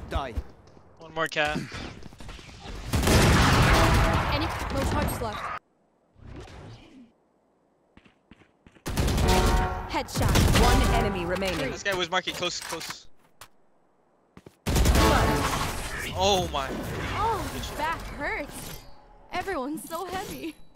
Die. One more cat. Any no charges left. Headshot. One enemy remaining. This guy was marking close, close. Oh my. Oh, back hurts. Everyone's so heavy.